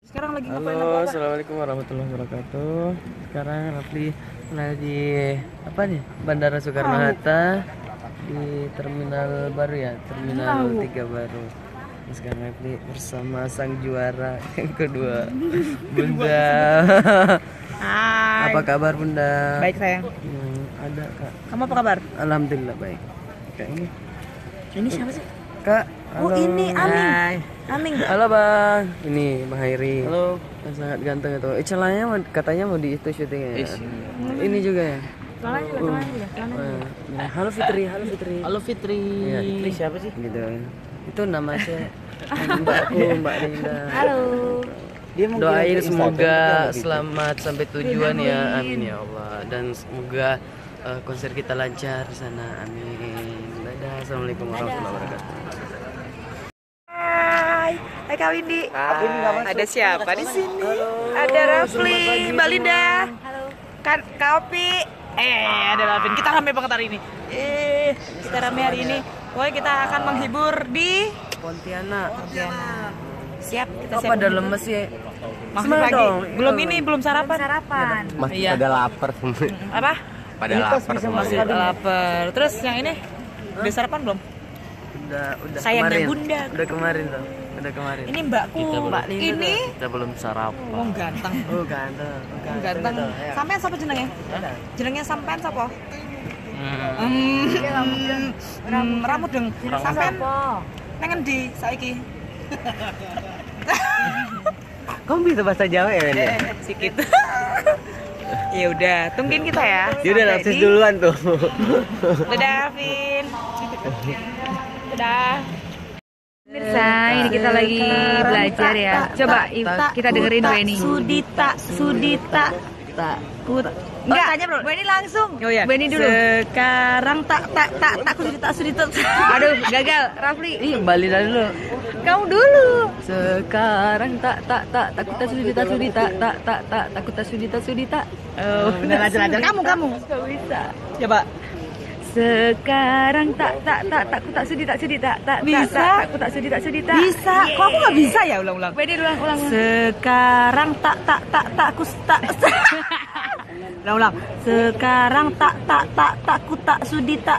Sekarang lagi ngapain? Halo, assalamualaikum warahmatullahi wabarakatuh. Sekarang Rafli lagi apa nih? Bandara Soekarno Hatta di terminal baru ya, terminal 3 baru. Nah, sekarang Rafli bersama sang juara yang kedua, Bunda. Hai. Apa kabar Bunda? Baik sayang. Ada Kak. Kamu apa kabar? Alhamdulillah baik. Kak ini. Ini siapa sih? Kak. Oh Halo. ini Aming. Hai. Aming. Halo Bang, ini Bang Hairi. Halo. Sangat ganteng itu. Celana katanya mau di itu syutingnya. Ini juga ya. Celana juga. Halo Fitri, halo Fitri. Halo Fitri. Iya, Fitri siapa sih? Gitu. Itu nama saya Mbakku, Mbak Rinda. Halo. Dia mau Doain kirim ke semoga Instagram juga, selamat sampai tujuan ya. Amin ya Allah. Dan semoga konser kita lancar di sana. Amin. Dadah. Assalamualaikum warahmatullahi wabarakatuh. Hai Kak Windy. Hai. Ada siapa di sini? Ada Rafli, Mbak Linda. Halo. Kak Opi. Ada Lavin. Kita rame banget hari ini. Kita rame hari ini. Pokoknya kita akan menghibur di Pontianak. Siap, kita Kok siap. pada lemes ya? Masih Semangat pagi. dong. Belum sarapan. Masih Iya. pada lapar. Apa? Pada lapar semua. Masih lapar. Terus yang ini udah sarapan belum? Udah Sayangnya kemarin. Bunda. Udah kemarin tuh. Udah kemarin. Ini mbakku. Mbak Linda Ini Kita belum sarapan. oh ganteng. Oh ganteng. Ganteng. tuh, ya. Sampean siapa jenengnya? Jenengnya sampean siapa? Rambut dong. Sampean nang endi saiki? Kamu bisa bahasa Jawa ya, Wen? Sikit. Ya udah, tungguin kita ya. Dia udah Sampai nafsu di- duluan tuh. Dadah, Vin. Dadah. Pemirsa, ini kita lagi belajar ya. Coba kita dengerin Weni. Sudita. Enggak, tanya bro. Weni langsung. Oh iya. Weni dulu. Sekarang sudita. Aduh, gagal. Rafli. Ih, balik dulu. Kamu dulu. Sekarang takut sudita. Oh, benar lanjut. Kamu. Gak bisa. Coba. Sekarang takut sudita. Bisa? Takut sudita. Bisa. Kok aku nggak bisa ya ulang-ulang? Weni ulang. Sekarang ulang. Sekarang takut sudita.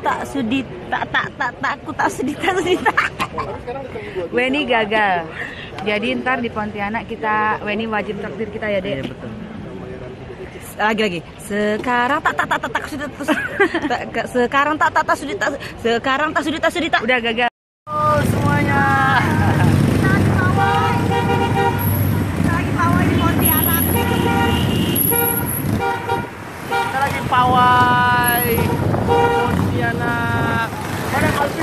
Weni gagal. Jadi ntar di Pontianak Weni wajib traktir kita ya, Dek. Iya, betul. Lagi. Sekarang sudita. Udah gagal. Oh, semuanya. Kita lagi pawai Pontianak. Pada Alvin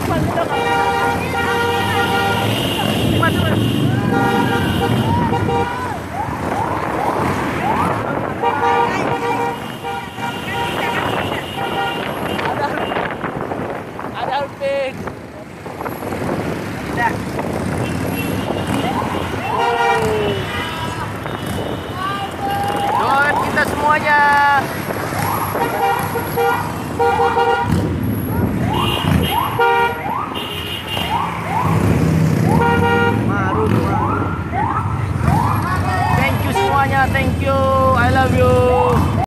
ada Alvin. Tidak. Doain kita semuanya.